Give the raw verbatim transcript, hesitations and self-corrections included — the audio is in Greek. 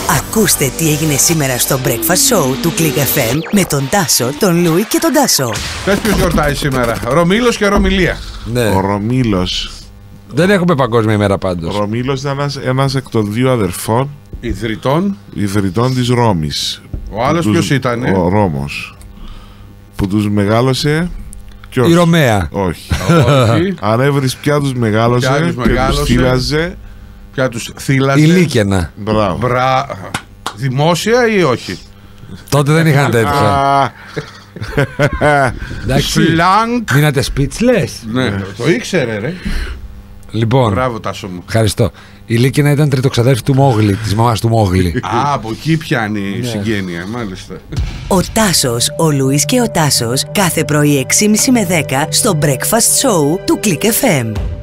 Ακούστε τι έγινε σήμερα στο Breakfast Show του Click εφ εμ με τον Τάσο, τον Λούι και τον Τάσο. Πες ποιος γιορτάει σήμερα? Ρωμήλος και Ρωμιλία. Ναι. Ο Ρωμήλος. Δεν έχουμε παγκόσμια ημέρα πάντως. Ο Ρωμήλος ήταν ένας, ένας εκ των δύο αδερφών Ιδρυτών. ιδρυτών της Ρώμης. Ο άλλος Τους- ποιος ήτανε? Ο Ρώμος. Που τους μεγάλωσε. Ποιος? Η Ρωμαία. Όχι. Όχι. Αν έβρις πια τους μεγάλωσε Ποια τους και τους μεγάλωσε. θύλαζε. Πια τους θύλαζε. Η Λίκαινα. Μπράβο. Μπρα... Δημόσια ή όχι? Τότε δεν είχαν τέτοια. Α, Εντάξει. Σλάνκ. Μείνατε speechless. Ναι, το ήξερε ρε. Λοιπόν, Μπράβο Τάσο μου. ευχαριστώ. Η Λίκαινα ήταν τριτοξαδέρφη του Μόγλη, της μαμάς του Μόγλη. Α, από εκεί πιάνει η συγγένεια, μάλιστα. Ο Τάσος, ο Λούις και ο Τάσος κάθε πρωί έξι και μισή με δέκα στο Breakfast Show του Click εφ εμ.